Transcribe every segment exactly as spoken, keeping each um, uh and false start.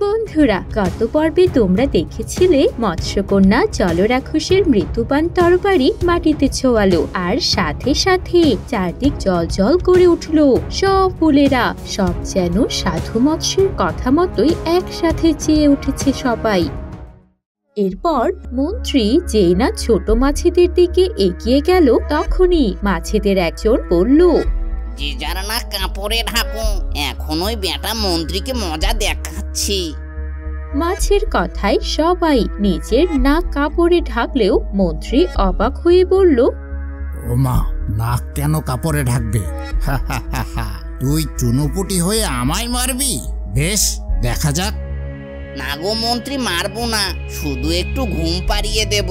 বন্ধুরা, গত পর্বে তোমরা দেখেছিলে মৎস্যকন্যা জলরাক্ষসের মৃত্যুবান তরবারি মাটিতে ছোঁয়ালো, আর সাথে সাথে চারদিক জল জল করে উঠল। সব ফুলেরা সব যেন সাধু মৎস্যের কথা মতোই একসাথে চেয়ে উঠেছে সবাই। এরপর মন্ত্রী যেই না ছোট মাছেদের দিকে এগিয়ে গেল, তখনই মাছেদের একজন বলল, যে যারা না কাপড়ে ঢাকো, এখন ওই বেটা মন্ত্রীকে মজা দেখাচ্ছি। মাছের কথায় সবাই নিজের নাক কাপড়ে ঢাকলেও মন্ত্রী অবাক হয়ে বলল, ও মা, নাক কেন কাপড়ে ঢাকবে? তুই চুনোপুটি হয়ে আমায় মারবি? বেশ, দেখা যাক। না গো মন্ত্রী, মারবো না, শুধু একটু ঘুম পাড়িয়ে দেব।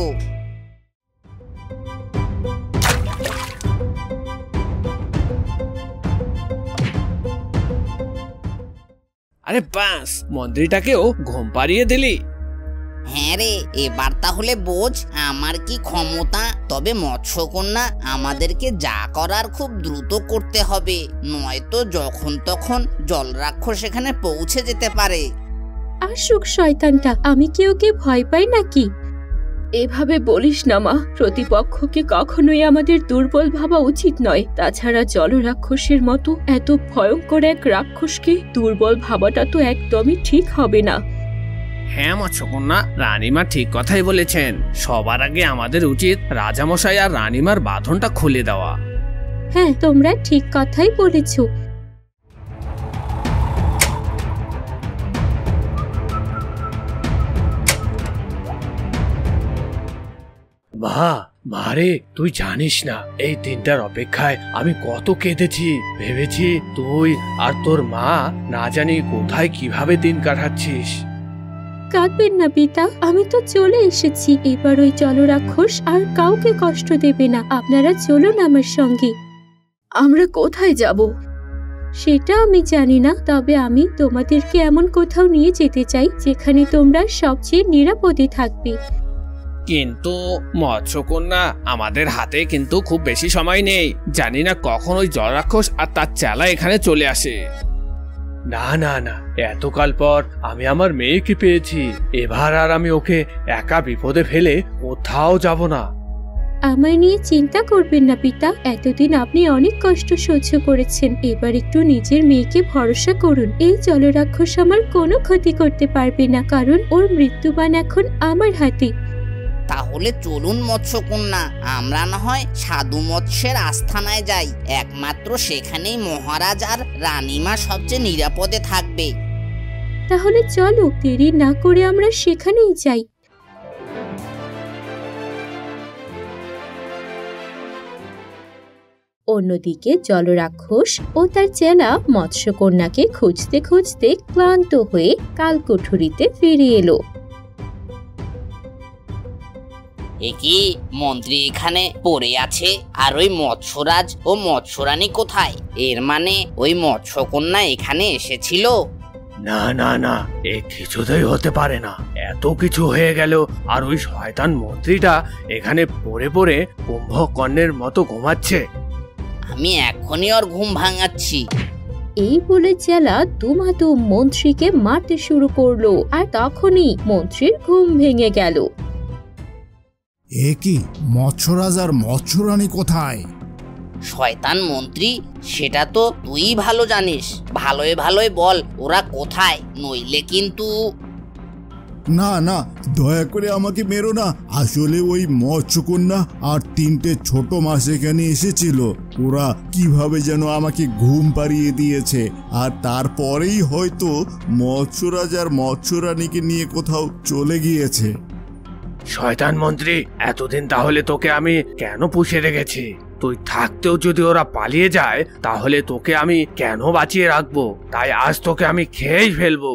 আরে বাস, মন্ত্রীটাকেও ঘুম পাড়িয়ে দিলি। হ্যাঁ রে, এবার তাহলে বোঝ আমার কি ক্ষমতা। তবে মৎস্যকন্যা, আমাদেরকে যা করার খুব দ্রুত করতে হবে, নয়তো যখন তখন জলরাক্ষস এখানে পৌঁছে যেতে পারে। আসুক শয়তানটা, আমি কি ওকে ভয় পাই নাকি? এভাবে বলিস না মা, প্রতিপক্ষকে কখনোই আমাদের দুর্বল ভাবা উচিত নয়। তাছাড়া জলরাক্ষসের মতো এত ভয়ঙ্কর এক রাক্ষসকে দুর্বল ভাবাটা তো একদমই ঠিক হবে না। হ্যাঁ মৎস্যকন্যা, রানীমা ঠিক কথাই বলেছেন। সবার আগে আমাদের উচিত রাজামশাই আর রানীমার বাঁধনটা খুলে দেওয়া। হ্যাঁ, তোমরা ঠিক কথাই বলেছ। মা, মারে, তুই জানিস না এই দিনটার অপেক্ষায় আমি কত কেঁদেছি। ভেবেছি তুই আর তোর মা না জানি কোথায় কিভাবে দিন কাটাচ্ছিস। কাঁদবেন না পিতা, আমি তো চলে এসেছি। এবার ওই জলরাক্ষস আর কাউকে কষ্ট দেবে না। আপনারা চলুন আমার সঙ্গে। আমরা কোথায় যাব সেটা আমি জানি না, তবে আমি তোমাদেরকে এমন কোথাও নিয়ে যেতে চাই যেখানে তোমরা সবচেয়ে নিরাপদে থাকবে। কিন্তু মৎস্যকন্যা, আমাদের হাতে কিন্তু খুব বেশি সময় নেই। জানি না কখন ওই জলরাক্ষস আর তার চেলা এখানে চলে আসে। না না না, এতকাল পর আমি আমার মেয়েকে পেয়েছি। এবার আর আমি ওকে একা বিপদে ফেলে কোথাও যাব না। আমায় নিয়ে চিন্তা করবেন না পিতা, এতদিন আপনি অনেক কষ্ট সহ্য করেছেন। এবার একটু নিজের মেয়েকে ভরসা করুন। এই জলরাক্ষস আমার কোনো ক্ষতি করতে পারবে না, কারণ ওর মৃত্যুবান এখন আমার হাতে। তাহলে চলুন মৎস্যকন্যা, আমরা না হয় সাধু মৎস্যের আস্থানায় যাই। একমাত্র সেখানেই মহারাজ আর রানীমা সবচেয়ে নিরাপদে থাকবে। তাহলে চলো, দেরি না করে আমরা সেখানেই যাই। অন্যদিকে জলরাক্ষস ও তার চেলা মৎস্যকন্যাকে খুঁজতে খুঁজতে ক্লান্ত হয়ে কালকুঠুরিতে ফিরে এলো। একি মন্ত্রী এখানে পড়ে আছে, আর ওই মৎস্যরাজ ও মৎস্যরানী কোথায়? এর মানে ওই মৎস্যকন্যা এখানে এসেছিল? না না না, এ কিছুতেই হতে পারে না। এত কিছু হয়ে গেল, আর ওই শয়তান মন্ত্রীটা এখানে পড়ে পড়ে কুম্ভকর্ণের মতো ঘুমাচ্ছে। আমি এখনই ওর ঘুম ভাঙাচ্ছি। এই বলে চেলা দুমাদুম মন্ত্রীকে মারতে শুরু করলো, আর তখনই মন্ত্রীর ঘুম ভেঙে গেল। এ কি, মৎস্যরাজ আর মৎস্যরানী কোথায়? শয়তান মন্ত্রী, সেটা তো তুই ভালো জানিস। ভালোই ভালোই বল ওরা কোথায়, নইলে কিন্তু। না না, দয়া করে আমাকে মেরো না। আসলে ওই মৎস্যকন্যা আর তিনটে ছোট মাছ এখানে এসেছিল। ওরা কিভাবে যেন আমাকে ঘুম পাড়িয়ে দিয়েছে, আর তারপরেই হয়তো মৎস্যরাজ আর মৎস্যরানীকে নিয়ে কোথাও চলে গিয়েছে। শয়তান মন্ত্রী, এতদিন তাহলে তোকে আমি কেন পুষে রেখেছি? তুই থাকতেও যদি ওরা পালিয়ে যায়, তাহলে তোকে আমি কেন বাঁচিয়ে রাখবো? তাই আজ তোকে আমি খেয়েই ফেলবো।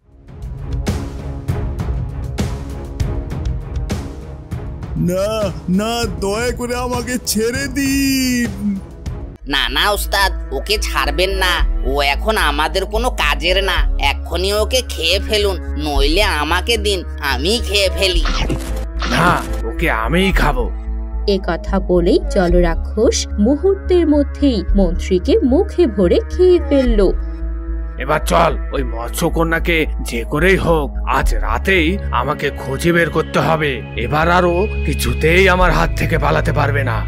না না, দয়া করে আমাকে ছেড়ে দিন। না না ওস্তাদ, ওকে ছাড়বেন না। ও এখন আমাদের কোনো কাজের না। এক্ষুনি ওকে খেয়ে ফেলুন, নইলে আমাকে দিন, আমি খেয়ে ফেলি। না, ওকে আমিই খাবো। এ কথা বলেই জলরাক্ষস মুহূর্তের মধ্যেই মন্ত্রীকে মুখে ভরে খেয়ে ফেলল। এবার চল ওই মৎস্যকন্যাকে যে করেই হোক আজ রাতেই আমাকে খুঁজে বের করতে হবে। এবার আরো কিছুতেই আমার হাত থেকে পালাতে পারবে না।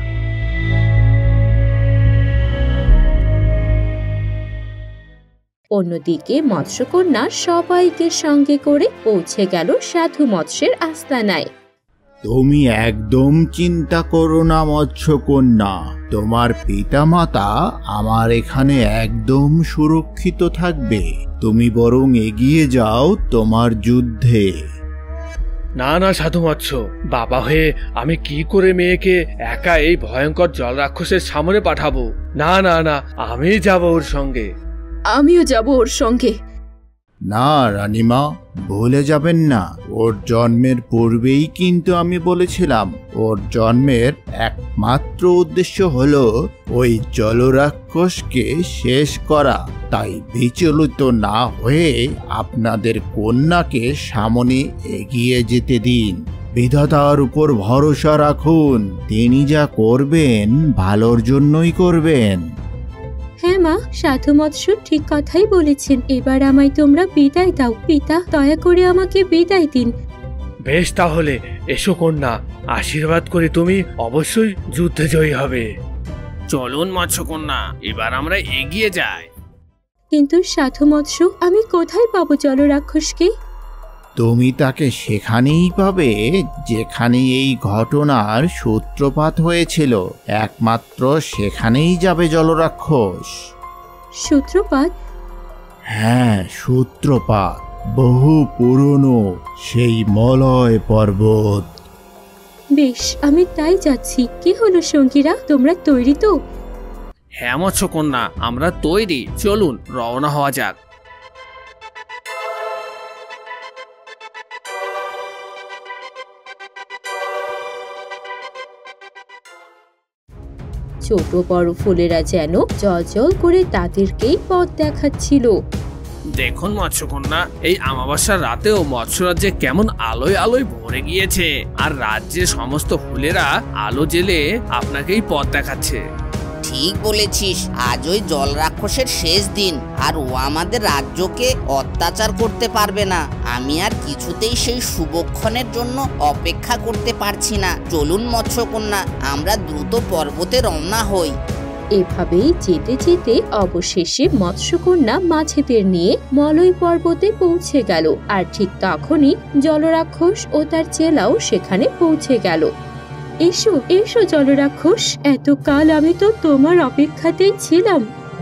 অন্যদিকে মৎস্যকন্যা সবাইকে সঙ্গে করে পৌঁছে গেল সাধু মৎস্যের আস্তানায়। তুমি একদম চিন্তা করো না মৎস্যকন্যা, তোমার পিতামাতা আমার এখানে একদম সুরক্ষিত থাকবে। তুমি বরং এগিয়ে যাও তোমার যুদ্ধে। না না সাধু মৎস্য, বাবা হয়ে আমি কি করে মেয়েকে একা এই ভয়ঙ্কর জল রাক্ষসের সামনে পাঠাবো? না না না, আমি যাব ওর সঙ্গে। আমিও যাব ওর সঙ্গে। না রানীমা, ভুলে যাবেন না, ওর জন্মের পূর্বেই কিন্তু আমি বলেছিলাম ওর জন্মের একমাত্র উদ্দেশ্য হলো ওই জলরাক্ষসকে শেষ করা। তাই বিচলিত না হয়ে আপনাদের কন্যাকে সামনে এগিয়ে যেতে দিন। বিধাতার উপর ভরসা রাখুন, তিনি যা করবেন ভালোর জন্যই করবেন। হ্যাঁ মা, সাধু মৎস্য ঠিক কথাই বলেছেন। এবার আমায় তোমরা বিদায় দাও। পিতা, দয়া করে আমাকে বিদায় দিন। বেশ, তাহলে এসো কন্যা, আশীর্বাদ করি তুমি অবশ্যই যুদ্ধে জয়ী হবে। চলুন মৎস্যকন্যা, এবার আমরা এগিয়ে যাই। কিন্তু সাধু মৎস্য, আমি কোথায় পাবো জলরাক্ষসকে? তুমি তাকে সেখানেই পাবে যেখানে এই ঘটনার সূত্রপাত হয়েছিল। একমাত্র সেখানেই যাবে জলরাক্ষস। সূত্রপাত? হ্যাঁ, সূত্রপাত, বহু পুরনো সেই মলয় পর্বত। বেশ, আমি তাই যাচ্ছি। কি হলো সঙ্গীরা, তোমরা তৈরি তো? হ্যাঁ মৎস্যকন্যা, আমরা তৈরি। চলুন রওনা হওয়া যাক। ছোট বড় ফুলেরা যেন জল জল করে তাদেরকেই পথ দেখাচ্ছিল। দেখুন মৎস্যকন্যা, এই অমাবস্যার রাতেও মৎস্যরাজ্যে কেমন আলোয় আলোয় ভরে গিয়েছে, আর রাজ্যের সমস্ত ফুলেরা আলো জেলে আপনাকেই পথ দেখাচ্ছে। ঠিক বলেছিস, আজ ওই জল রাক্ষসের শেষ দিন, আর ও আমাদের রাজ্যকে অত্যাচার করতে পারবে না। আমি আর কিছুতেই সেই শুভক্ষণের জন্য অপেক্ষা করতে পারছি না। চলুন মৎস্যকন্যা, আমরা দ্রুত পর্বতে রওনা হই। এভাবেই যেতে যেতে অবশেষে মৎস্যকন্যা মাছেদের নিয়ে মলয় পর্বতে পৌঁছে গেল। আর ঠিক তখনই জলরাক্ষস ও তার চেলাও সেখানে পৌঁছে গেল। এসো এসো জলরাক্ষস, এতকাল আমি তো তোমার অপেক্ষাতেই ছিলাম।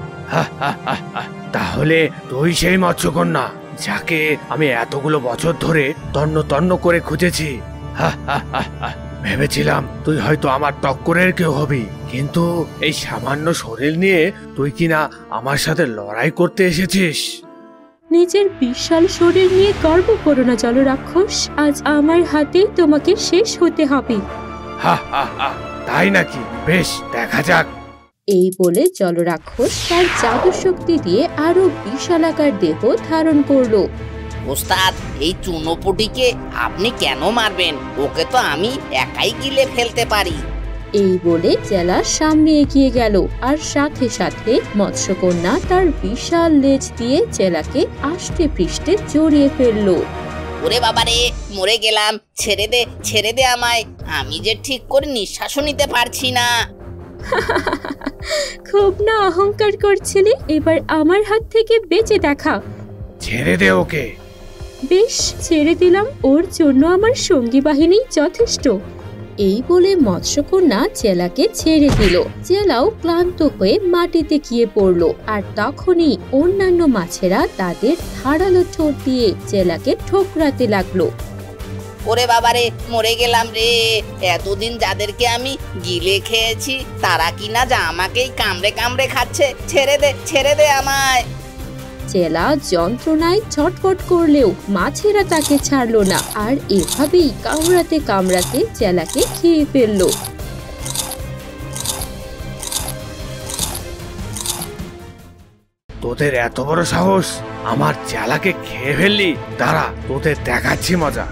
তাহলে তুই সেই মৎস্যকন্যা যাকে আমি এতগুলো বছর ধরে তন্ন তন্ন করে খুঁজেছি। ভেবেছিলাম তুই হয়তো আমার টক্করের কেউ হবি, কিন্তু এই সামান্য শরীর নিয়ে তুই কিনা আমার সাথে লড়াই করতে এসেছিস। নিজের বিশাল শরীর নিয়ে গর্ব করো না জলরাক্ষস, আজ আমার হাতেই তোমাকে শেষ হতে হবে। হা হা হা, তাই নাকি? বেশ, দেখা যাক। এই বলে জলরাক্ষস তার জাদু শক্তি দিয়ে আরো বিশালাকার দেহ ধারণ করলো। ওস্তাদ, এই চুনোপুটিকে আপনি কেন মারবেন? ওকে তো আমি একাই গিলে ফেলতে পারি। এই বলে চেলা সামনে এগিয়ে গেল, আর সাথে সাথে মৎস্যকন্যা তার বিশাল লেজ দিয়ে চেলাকে আষ্টে পৃষ্ঠে জড়িয়ে ফেললো। ওরে বাবারে, মরে গেলাম, ছেড়ে দে ছেড়ে দে আমায়, আমি যে ঠিক করে নিঃশ্বাসও নিতে পারছি না। খুব না অহংকার করছিলি, এবার আমার হাত থেকে বেঁচে দেখা। ছেড়ে দে ওকে। বেশ, ছেড়ে দিলাম, ওর জন্য আমার সঙ্গী বাহিনী যথেষ্ট। এই বলে মৎস্যকন্যা চেলাকে ছেড়ে দিল। চেলাও ক্লান্ত হয়ে মাটিতে গিয়ে পড়লো, আর তখনই অন্যান্য মাছেরা তাদের ধারালো ঠোঁট দিয়ে চেলাকে ঠোকরাতে লাগলো। ওরে বাবারে, মরে গেলাম রে। এতদিন যাদেরকে আমি গিলে খেয়েছি তারা কিনা যা আমাকেই কামড়ে কামড়ে খাচ্ছে। ছেড়ে দে ছেড়ে দে আমায়। চেলা যন্ত্রণায় ছটফট করলেও মাছেরা তাকে ছাড়লো না, আর এভাবেই কামড়াতে কামড়াতে চেলাকে খেয়ে ফেললো। তোদের এত বড় সাহস, আমার চেলাকে খেয়ে ফেললি? দাঁড়া, তোদের দেখাচ্ছি মজা।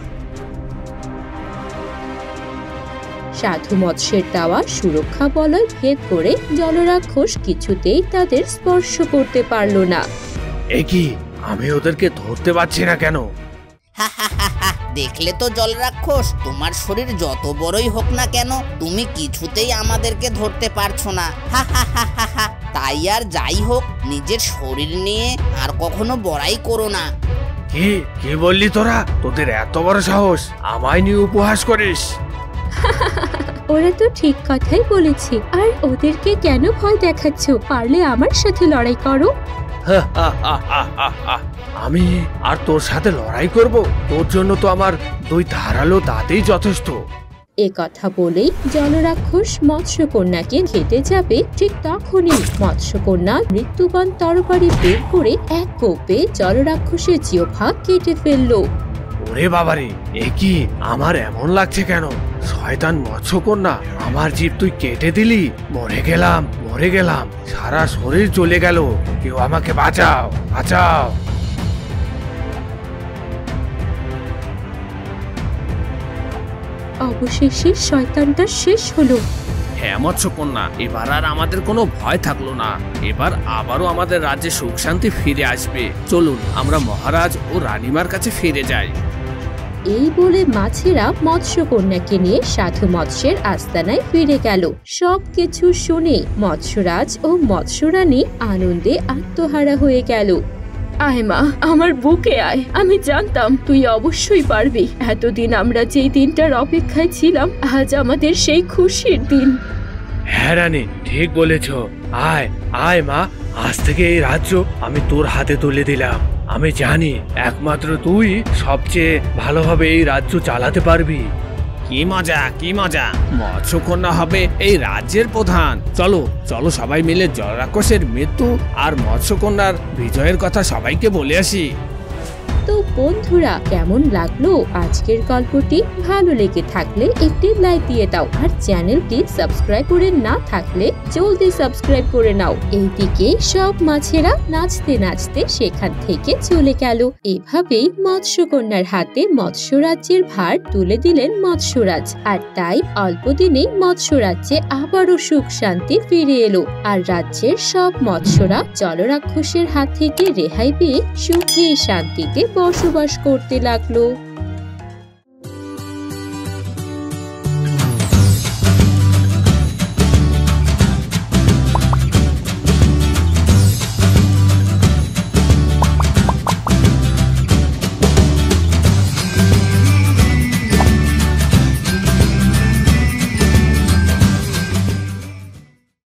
সাধু মৎস্যের দেওয়া সুরক্ষা বলয় ভেদ করে জলরাক্ষস কিছুতেই তাদের স্পর্শ করতে পারল না। এ কি, আমি ওদেরকে ধরতে পারছি না কেন? দেখলে তো জল রাক্ষস, তোমার শরীর যত বড়ই হোক না কেন তুমি কিছুতেই আমাদেরকে ধরতে পারছো না। তাই আর যাই হোক, নিজের শরীর নিয়ে আর কখনো বড়াই করো না। কি কি বললি তোরা? তোদের এত বড় সাহস, আমায় নিয়ে উপহাস করিস? ওরা তো ঠিক কথাই বলেছে, আর ওদেরকে কেন ভয় দেখাচ্ছ? পারলে আমার সাথে লড়াই করো। আমি আর তোর সাথে লড়াই করব? তোর জন্য তো আমার দুই ধারালো দাঁতেই যথেষ্ট। এ কথা বলেই জলরাক্ষস মৎস্যকন্যাকে খেতে যাবে, ঠিক তখনই মৎস্যকন্যা মৃত্যুবান তরবারি বের করে এক কোপে জলরাক্ষসের জিহ্বা কেটে ফেললো। ওরে বাবারে, এ কি, আমার এমন লাগছে কেন? শয়তান মৎস্যকন্যা, আমার জিভ তুই কেটে দিলি। মরে গেলাম, মরে গেলাম, সারা শরীর চলে গেল। কেউ আমাকে বাঁচাও, বাঁচাও। অবশেষে শয়তানটা শেষ হলো। হ্যাঁ মৎস্যকন্যা, এবার আর আমাদের কোনো ভয় থাকলো না। এবার আবারও আমাদের রাজ্যে সুখ শান্তি ফিরে আসবে। চলুন আমরা মহারাজ ও রানীমার কাছে ফিরে যাই। এই বলে মাছেরা মৎস্যকন্যাকে নিয়ে সাধু মৎস্যের আস্তানায় ফিরে গেল। সবকিছু শুনে মৎস্যরাজ ও মৎস্যরানী আনন্দে আত্মহারা হয়ে গেল। আয় মা, আমার বুকে আয়। আমি জানতাম তুই অবশ্যই পারবি। এতদিন আমরা যেই দিনটার অপেক্ষায় ছিলাম, আজ আমাদের সেই খুশির দিন। হ্যাঁ রানী, ঠিক বলেছ। আয় আয় মা, আজ থেকে এই রাজ্য আমি তোর হাতে তুলে দিলাম। আমি জানি একমাত্র তুই সবচেয়ে ভালোভাবে এই রাজ্য চালাতে পারবি। কি মজা, কি মজা! মৎস্যকন্যা হবে এই রাজ্যের প্রধান। চলো চলো সবাই মিলে জলরাক্ষসের মৃত্যু আর মৎস্যকন্যার বিজয়ের কথা সবাইকে বলে আসি। তো বন্ধুরা, কেমন লাগলো আজকের গল্পটি? ভালো লেগে থাকলে একটি লাইক দিয়ে দাও, আর চ্যানেলটি সাবস্ক্রাইব করে না থাকলে জলদি সাবস্ক্রাইব করে নাও। এইদিকে সব মাছেরা নাচতে নাচতে সেখান থেকে চলে গেল। এভাবেই মৎস্যকন্যার হাতে মৎস্য রাজ্যের ভার তুলে দিলেন মৎস্যরাজ, আর তাই অল্প দিনেই মৎস্য রাজ্যে আবারও সুখ শান্তি ফিরে এলো। আর রাজ্যের সব মৎস্যরা জলরাক্ষসের হাত থেকে রেহাই পেয়ে সুখে শান্তিতে বসবাস করতে লাগলো।